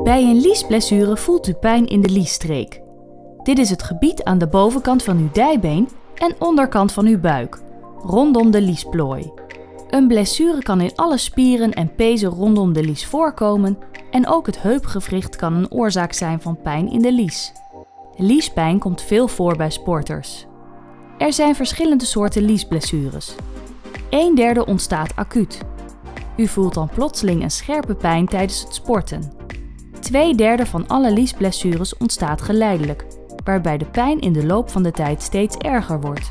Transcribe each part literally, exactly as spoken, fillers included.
Bij een liesblessure voelt u pijn in de liesstreek. Dit is het gebied aan de bovenkant van uw dijbeen en onderkant van uw buik, rondom de liesplooi. Een blessure kan in alle spieren en pezen rondom de lies voorkomen en ook het heupgewricht kan een oorzaak zijn van pijn in de lies. Liespijn komt veel voor bij sporters. Er zijn verschillende soorten liesblessures. Een derde ontstaat acuut. U voelt dan plotseling een scherpe pijn tijdens het sporten. Twee derde van alle liesblessures ontstaat geleidelijk, waarbij de pijn in de loop van de tijd steeds erger wordt.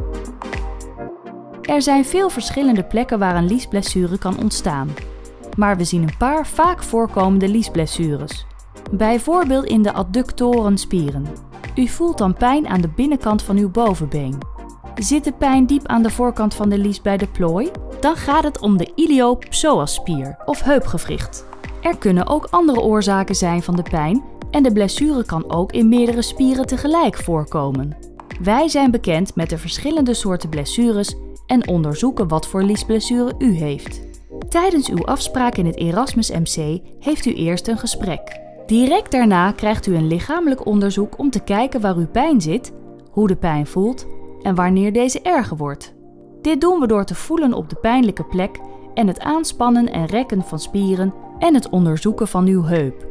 Er zijn veel verschillende plekken waar een liesblessure kan ontstaan, maar we zien een paar vaak voorkomende liesblessures. Bijvoorbeeld in de adductorenspieren. U voelt dan pijn aan de binnenkant van uw bovenbeen. Zit de pijn diep aan de voorkant van de lies bij de plooi? Dan gaat het om de iliopsoasspier of heupgewricht. Er kunnen ook andere oorzaken zijn van de pijn en de blessure kan ook in meerdere spieren tegelijk voorkomen. Wij zijn bekend met de verschillende soorten blessures en onderzoeken wat voor liesblessure u heeft. Tijdens uw afspraak in het Erasmus M C heeft u eerst een gesprek. Direct daarna krijgt u een lichamelijk onderzoek om te kijken waar uw pijn zit, hoe de pijn voelt en wanneer deze erger wordt. Dit doen we door te voelen op de pijnlijke plek en het aanspannen en rekken van spieren en het onderzoeken van uw heup.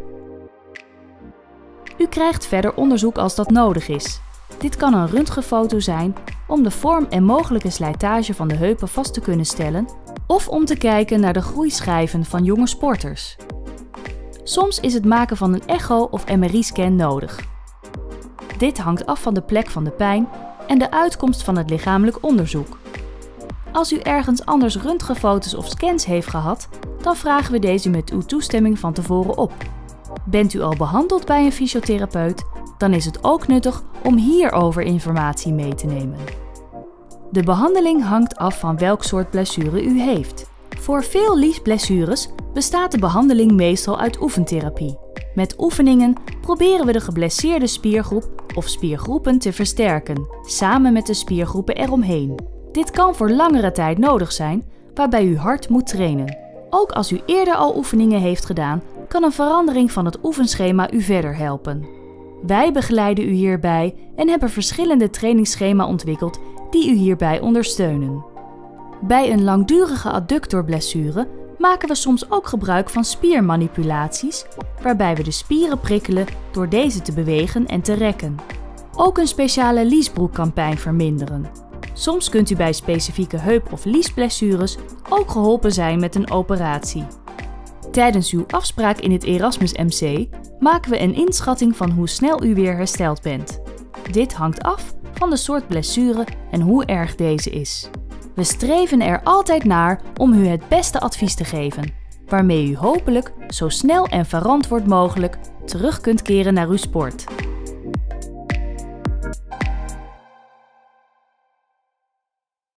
U krijgt verder onderzoek als dat nodig is. Dit kan een röntgenfoto zijn om de vorm en mogelijke slijtage van de heupen vast te kunnen stellen of om te kijken naar de groeischijven van jonge sporters. Soms is het maken van een echo of M R I-scan nodig. Dit hangt af van de plek van de pijn en de uitkomst van het lichamelijk onderzoek. Als u ergens anders röntgenfoto's of scans heeft gehad, dan vragen we deze met uw toestemming van tevoren op. Bent u al behandeld bij een fysiotherapeut, dan is het ook nuttig om hierover informatie mee te nemen. De behandeling hangt af van welk soort blessure u heeft. Voor veel liesblessures bestaat de behandeling meestal uit oefentherapie. Met oefeningen proberen we de geblesseerde spiergroep of spiergroepen te versterken, samen met de spiergroepen eromheen. Dit kan voor langere tijd nodig zijn, waarbij u hard moet trainen. Ook als u eerder al oefeningen heeft gedaan, kan een verandering van het oefenschema u verder helpen. Wij begeleiden u hierbij en hebben verschillende trainingsschema's ontwikkeld die u hierbij ondersteunen. Bij een langdurige adductorblessure maken we soms ook gebruik van spiermanipulaties, waarbij we de spieren prikkelen door deze te bewegen en te rekken. Ook een speciale liesbroek kan pijn verminderen. Soms kunt u bij specifieke heup- of liesblessures ook geholpen zijn met een operatie. Tijdens uw afspraak in het Erasmus M C maken we een inschatting van hoe snel u weer hersteld bent. Dit hangt af van de soort blessure en hoe erg deze is. We streven er altijd naar om u het beste advies te geven, waarmee u hopelijk zo snel en verantwoord mogelijk terug kunt keren naar uw sport.